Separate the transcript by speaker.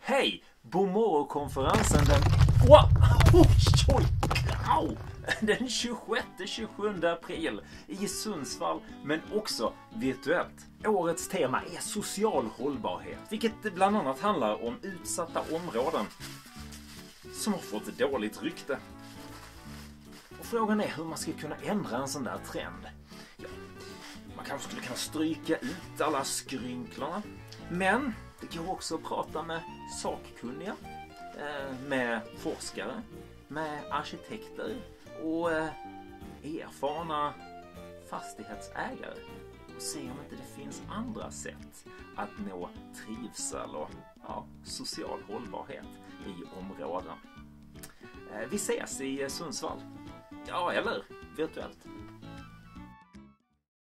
Speaker 1: Hej! Bomorrokonferensen den 26-27 april i Sundsvall, men också virtuellt. Årets tema är social hållbarhet, vilket bland annat handlar om utsatta områden som har fått dåligt rykte. Och frågan är hur man ska kunna ändra en sån där trend. Ja, man kanske skulle kunna stryka ut alla skrynklorna, men det går också att prata med sakkunniga, med forskare, med arkitekter och erfarna fastighetsägare och se om inte det finns andra sätt att nå trivsel och social hållbarhet i områden. Vi ses i Sundsvall. Ja, eller virtuellt.